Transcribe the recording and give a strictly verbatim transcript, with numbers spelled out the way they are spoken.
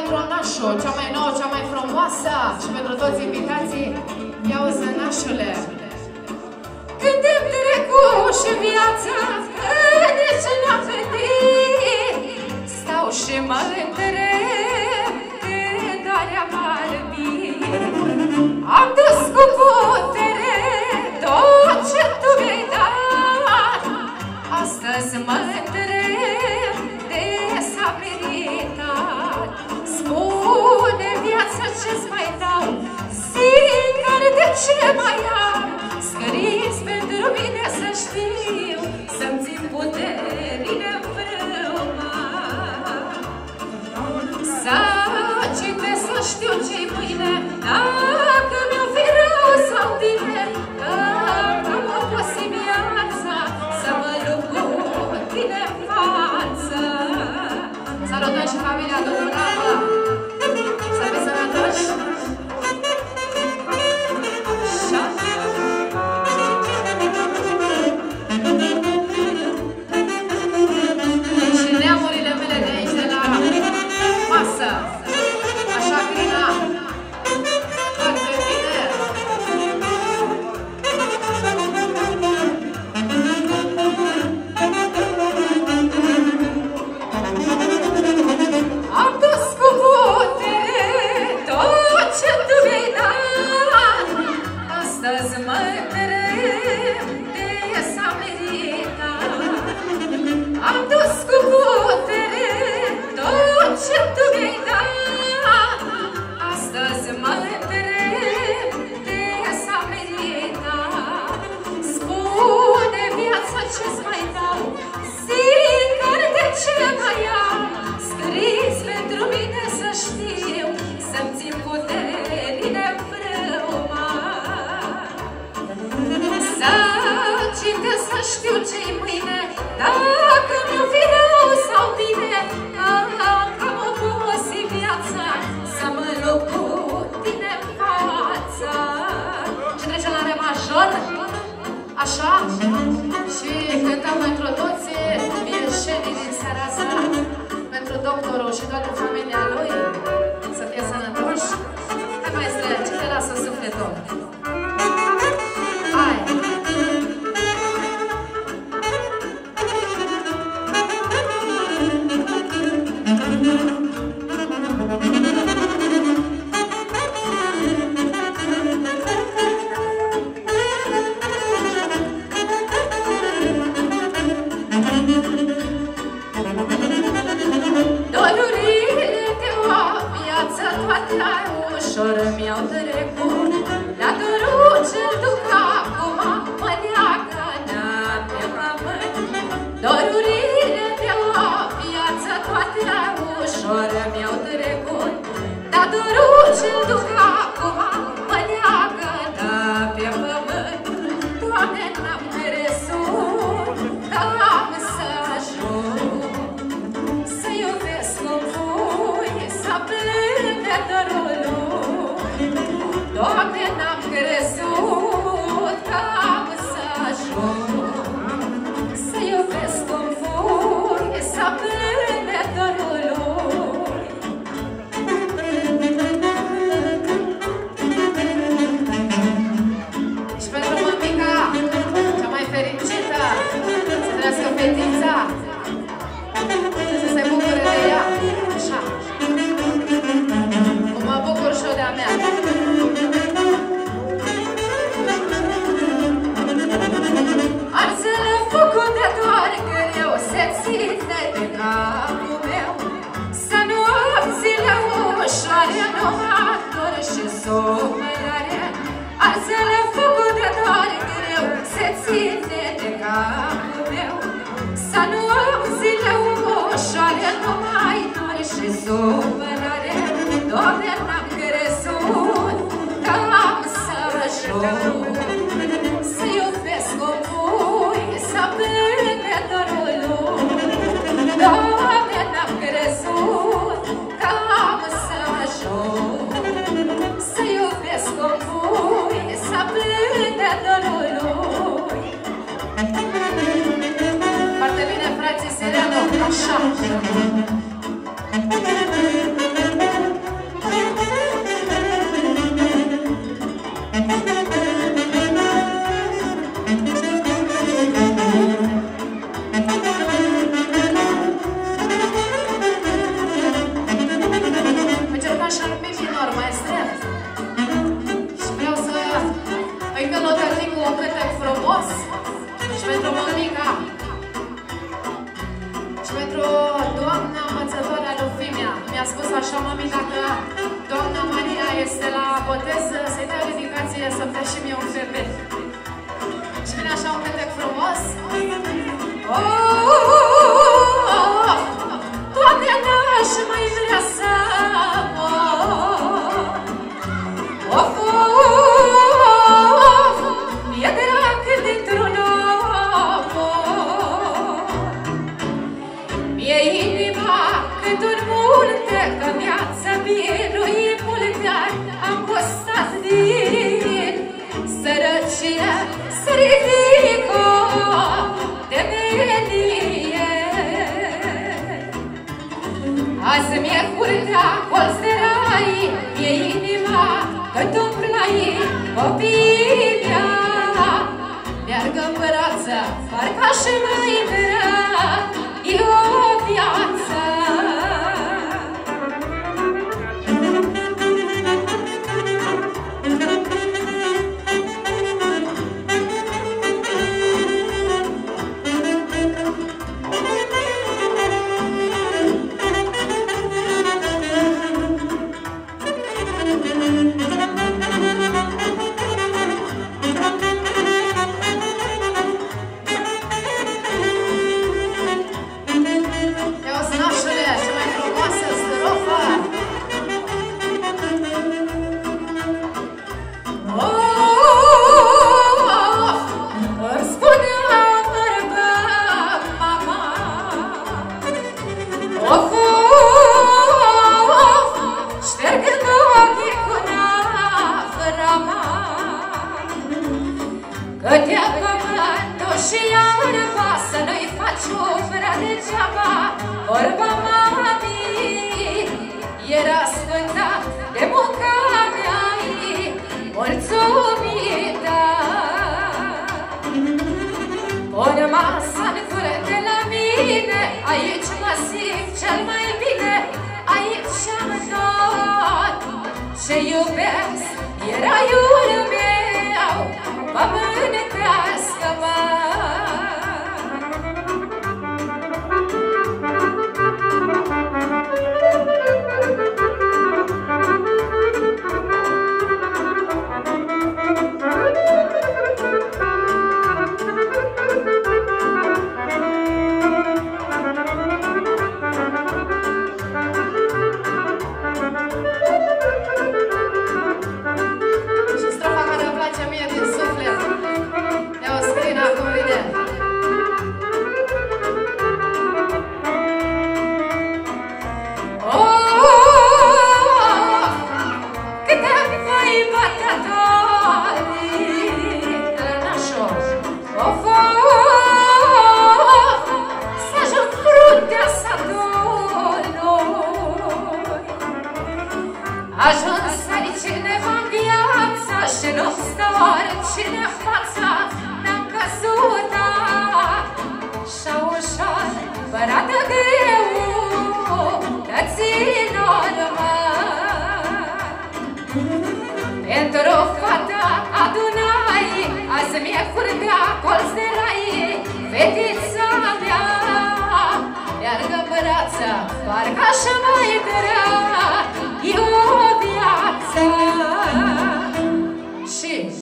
pentru nașul, cea mai nouă, cea mai frumoasă și pentru toți invitații. Ia uzi, nașule. Când îmi trecut și viața, nici n-am venit, stau și mă întreb când alea m-albit. Am dus cu putere tot ce tu mi-ai dat, astăzi mă întreb de s-a meritat. Spune viața ce-ți mai dau, singur de ce mai am, scris pentru mine să știu, să-mi țin puterile în frâma. Să citesc, să știu ce-i mâine, dacă mi-o fi rău sau bine, dacă mă poți viața, să mă lupt cu tine în față. Salutăm și familia domnul Ramă, să fiți sănătoși! Și neamurile mele de aici, de la masă, așa grina, foarte bine. Am dus cu putere tot ce tu mi-ai dat, astăzi mă întreb de s-a meritat. Am dus cu putere tot ce tu mi-ai dat, astăzi mă întreb de s-a meritat. Spune viața ce-ți mai dau, singur de ce mai am, scris pentru mine să știu, să-mi țin puterile în frâma. Să citesc, să știu ce-i mâine, dacă mi-o fi rău sau bine, dacă mă poți viața, să mă lupt cu tine în față. Și trecem la re major, așa, și cântăm pentru toți vieșenii din seara asta, pentru doctorul și toată familia lui, să fie sănătoși. Hai, maestre, ce te lasă sufletul? Hai! Dorurile de o viață toate ușor mi-au trecut, dar dorul ce-l duc acum mă leagă pe pământ. Dorurile de o viață toate ușor mi-au trecut, dar dorul ce-l duc acum mă leagă pe pământ. Doamne, n-am crezut că am să ajung să iubesc cum voi, să plâng de dorul lui. Doamne, n-am crezut că am să ajung să iubesc cum voi, să plâng de dorul lui. Și pentru mămica, cea mai fericită, să trăiască fetița, să se bucure de ea, așa. Cum mă bucur și-o de-a mea. Arză-l focul de doar greu, se ține de capul meu, să nu am zile ușoare, numai dor și supărare. Arză-l focul de doar greu, se ține de capul meu, să nu am zile ușoare, numai dor și supărare. Doamne, n-am crezut că am să ajung să iubesc cum voi, să plâng de dorul lui. Doamne, n-am crezut că am să ajung să iubesc cum voi, să plâng de dorul lui. Foarte bine, frații Sereno, așa. este la botez să-i dea dedicație să-mi dea și mie un febet. Și vine așa un cântec frumos. Oh, toate n-aș mai vrea să mor. Of, of, mi-e drag dintr-un om. Mi-e inima cât un munte, că mi-ață biruit multe ani. Am gustat din sărăcie, să ridic-o de menie. Azi mi-e curtea colț de rai, mi-e inima cât un plai. Copiii mea meargă-n brață, parcă aș mai vrea e o viață. Vorba mamii era sfânta de munca mea-i mulțumită. Pune masa-n gură de la mine, aici mă simt cel mai bine, aici am tot ce iubesc, e raiul meu, pământească-mă. Ajuns cineva în viață și nu-mi stă oricine în fața. Mi-am căzut așa ușor, fără de greu, că țin urmă. Pentru fata adunai, azi mi-e curtea colț de rai. Fetița mea meargă în brață, parcă așa mai grea.